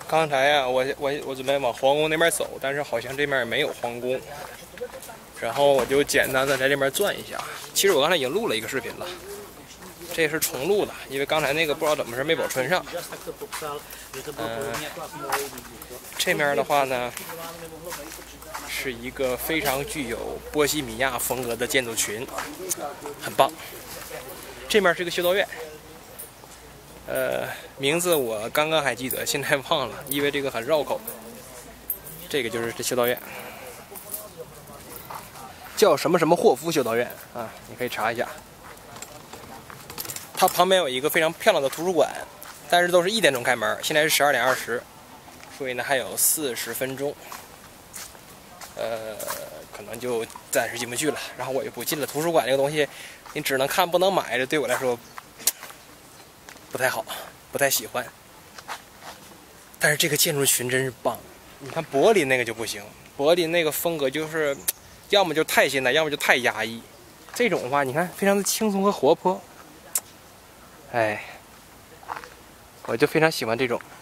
刚才呀，我准备往皇宫那边走，但是好像这边也没有皇宫，然后我就简单的在这边转一下。其实我刚才已经录了一个视频了，这是重录的，因为刚才那个不知道怎么回事没保存上。这面的话呢，是一个非常具有波西米亚风格的建筑群，很棒。这面是个修道院。名字我刚刚还记得，现在忘了，因为这个很绕口。这个就是这修道院，叫什么什么霍夫修道院啊，你可以查一下。它旁边有一个非常漂亮的图书馆，但是都是1点钟开门，现在是12点20，所以呢还有40分钟，可能就暂时进不去了。然后我就不进了，图书馆这个东西，你只能看不能买，这对我来说不太好，不太喜欢。但是这个建筑群真是棒，你看柏林那个就不行，柏林那个风格就是要么就太现代，要么就太压抑。这种的话，你看非常的轻松和活泼，哎，我就非常喜欢这种。